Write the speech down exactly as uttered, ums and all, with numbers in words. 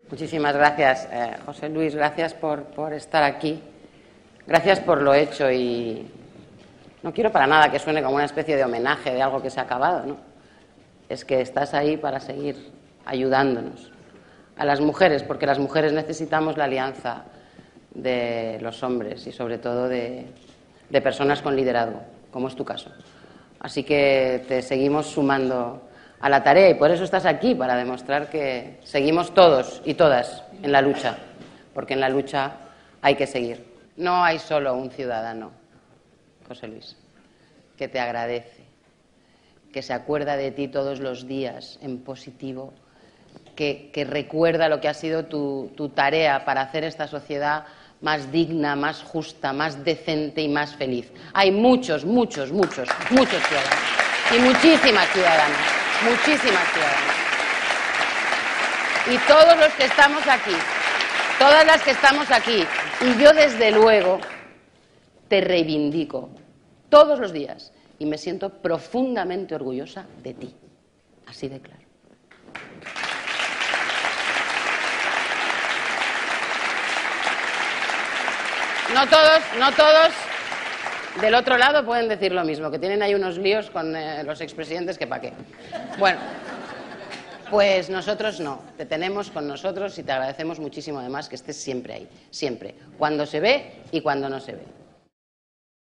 Muchísimas gracias, eh, José Luis, gracias por, por estar aquí, gracias por lo hecho y no quiero para nada que suene como una especie de homenaje de algo que se ha acabado, ¿no? Es que estás ahí para seguir ayudándonos a las mujeres, porque las mujeres necesitamos la alianza de los hombres y sobre todo de, de personas con liderazgo, como es tu caso. Así que te seguimos sumando a la tarea y por eso estás aquí, para demostrar que seguimos todos y todas en la lucha, porque en la lucha hay que seguir. No hay solo un ciudadano, José Luis, que te agradece, que se acuerda de ti todos los días en positivo, que, que recuerda lo que ha sido tu, tu tarea para hacer esta sociedad más digna, más justa, más decente y más feliz. Hay muchos, muchos, muchos, muchos ciudadanos y muchísimas ciudadanas. Muchísimas ciudadanas. Y todos los que estamos aquí, todas las que estamos aquí, y yo desde luego te reivindico todos los días y me siento profundamente orgullosa de ti. Así de claro. No todos, no todos del otro lado pueden decir lo mismo, que tienen ahí unos líos con eh, los expresidentes que pa' qué. Bueno, pues nosotros no, te tenemos con nosotros y te agradecemos muchísimo además que estés siempre ahí, siempre, cuando se ve y cuando no se ve.